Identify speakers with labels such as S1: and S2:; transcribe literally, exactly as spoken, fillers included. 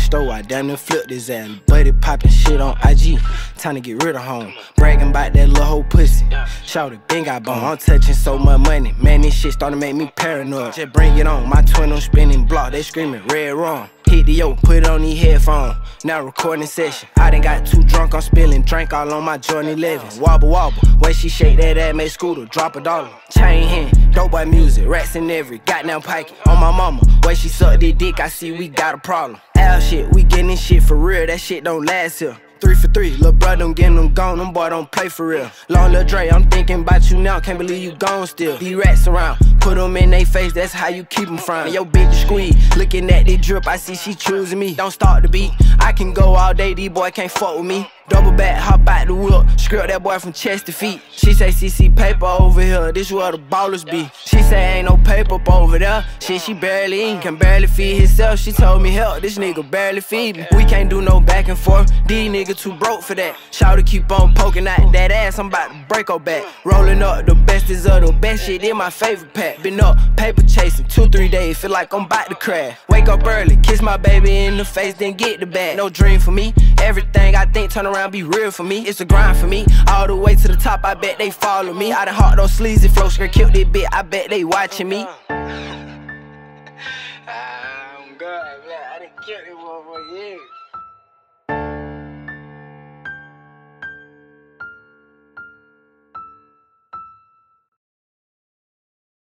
S1: store, I damn near flipped his ass. Buddy poppin' shit on I G, time to get rid of home. Bragging about that little hoe pussy, shawty been got bone. I'm touching so much money, man, this shit starting to make me paranoid. Just bring it on, my twin on spinning block, they screaming red wrong. Hit the yo, put it on these headphones, now recording session. I done got too drunk, I'm spilling drink all on my Jordan elevens. Wobble wobble, when she shake that ass, make Scooter drop a dollar. Chain hand, dope boy music, rats in every goddamn pocket. On my mama, when she suck this dick, I see we got a problem. Al shit, we getting this shit for real, that shit don't last here. Three for three, lil' brother, I'm getting them gone, them boy don't play for real. Long Lil Dre, I'm thinking about you now, can't believe you gone still. These rats around, put them in they face, that's how you keep them from. And yo, bitch squeeze, looking at this drip, I see she choosing me. Don't start the beat, I can go all day, these boy can't fuck with me. Double back, hop out the whip, script that boy from chest to feet. She say C C paper over here, this where the ballers be. She say ain't no paper up over there, shit she barely eat, can barely feed himself. She told me help, this nigga barely feed me. We can't do no back and forth, these niggas too broke for that. Shawty keep on poking out that ass, I'm about to break her back. Rolling up the bestest of the best shit in my favorite pack. Been up, paper chasing, two, three days, feel like I'm about to crash. Wake up early, kiss my baby in the face, then get the bag. No dream for me, everything I think turn around be real for me. It's a grind for me, all the way to the top, I bet they follow me. I done hawk those sleazy flow, skirt killed this bit, I bet they watching me.